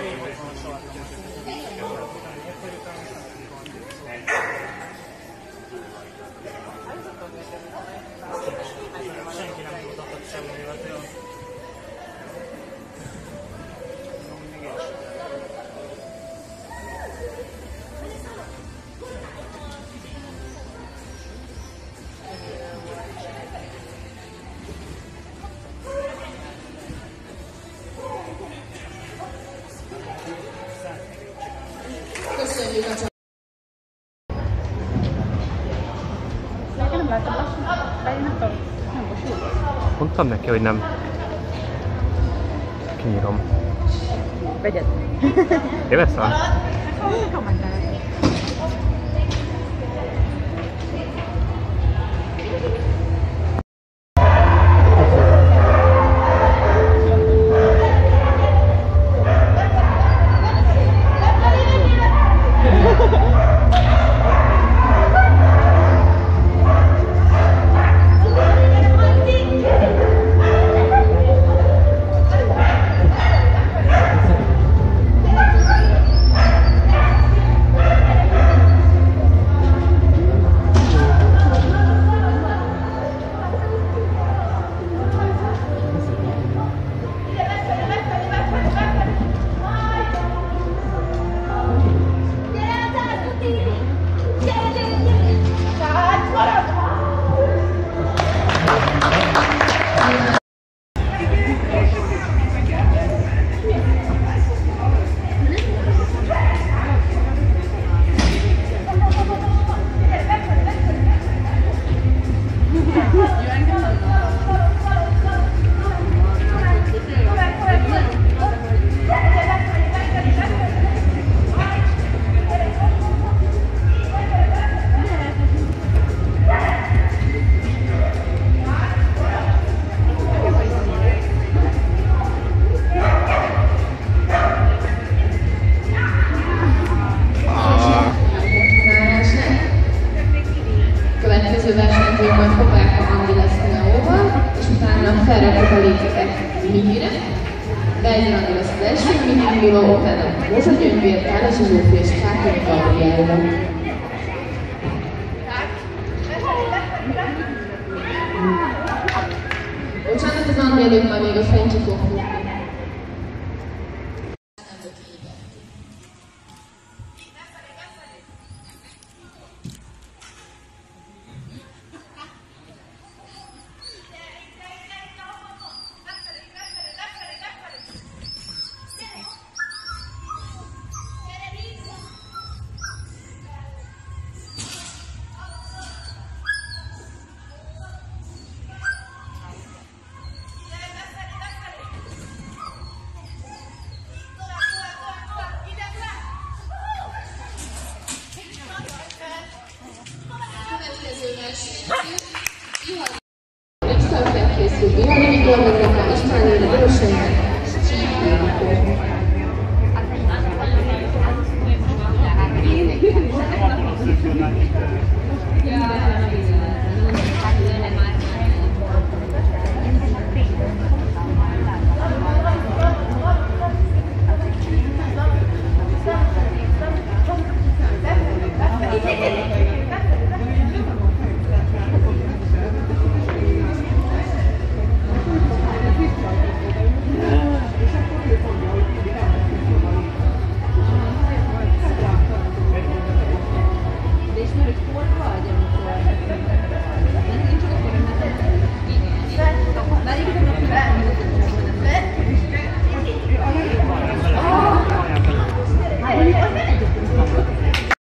Senki nem mutatott semmivel, olyan. Köszönjük a Mondtam neki, hogy nem. Kinyírom. Vegyed. Én veszem? Következő versenyzők majd Kovács Andi lesz Leóval, és utána felrakjuk a léteket Mihire. Belgyi Andi lesz az első, Mihi induló, utána Rózsa Gyöngyvér, Kálas Zsófi és Kákin Gabriella. Bocsánat, az Andi előtt már még a Fencsikon fog.